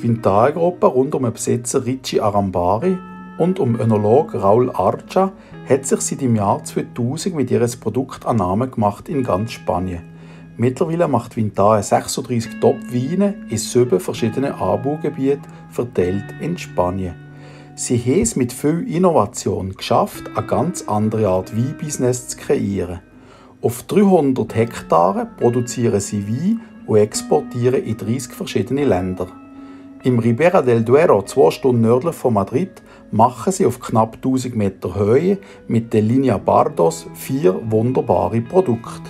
Die Vintage-Gruppe rund um den Besitzer Ricci Arambari und um Önolog Raul Archa hat sich seit dem Jahr 2000 mit ihrem Produkt einen Namen gemacht in ganz Spanien. Mittlerweile macht Vintage 36 Top-Weine in 7 verschiedenen Anbaugebieten verteilt in Spanien. Sie haben es mit viel Innovation geschafft, eine ganz andere Art Weinbusiness zu kreieren. Auf 300 Hektaren produzieren sie Wein und exportieren in 30 verschiedene Länder. Im Ribera del Duero, 2 Stunden nördlich von Madrid, machen sie auf knapp 1000 Meter Höhe mit der Línea Bardos 4 wunderbare Produkte.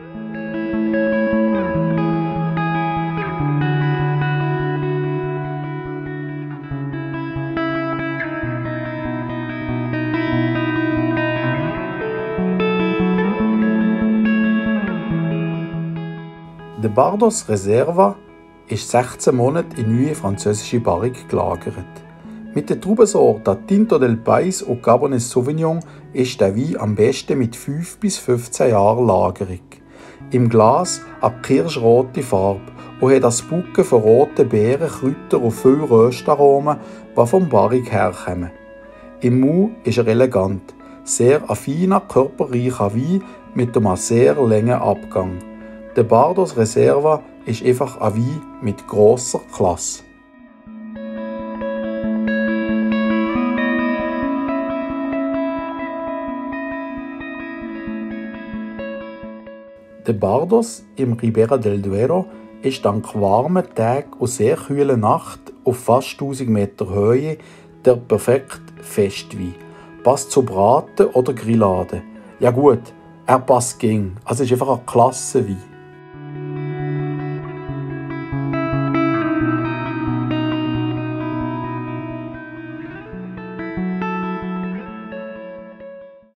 Der Bardos Reserva ist 16 Monate in neue französische Barrique gelagert. Mit der Traubensorte Tinto del País und Cabernet Sauvignon ist der Wein am besten mit 5 bis 15 Jahren Lagerung. Im Glas eine kirschrote Farbe und hat das Bucken von roten Beeren, Kräutern und viel Röstaromen, die vom Barrique herkommen. Im Mund ist er elegant, sehr ein feiner, körperreicher Wein mit einem sehr langen Abgang. Der Bardos Reserva ist einfach ein Wein mit grosser Klasse. Der Bardos im Ribera del Duero ist dank warmen Tagen und sehr kühlen Nacht auf fast 1000 Meter Höhe der perfekte Festwein. Passt zu Braten oder Grillade. Ja gut, er passt ging. Also ist einfach ein klasse Wein.